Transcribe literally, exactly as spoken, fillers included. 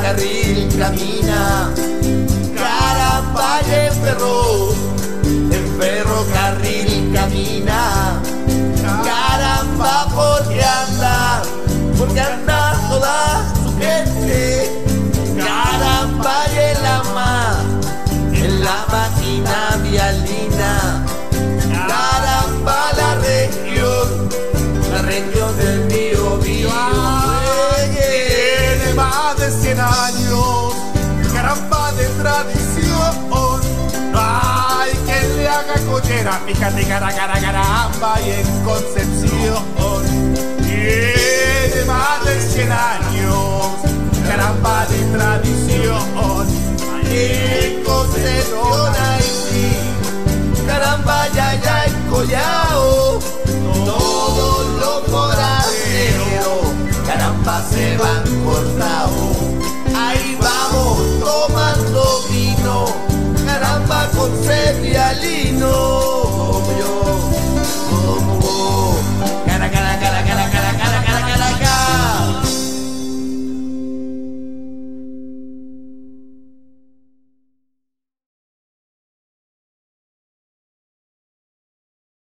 ferrocarril camina, caramba y en ferro, en ferrocarril camina, caramba porque anda, porque anda toda su gente, caramba y en la ma, en la máquina vialina, caramba la región, la región del Biobío. Tiene más de cien años, caramba de tradición. No hay quien le haga collera, fíjate cara, cara, caramba y en Concepción. Tiene más de cien años, caramba de tradición. En Concepción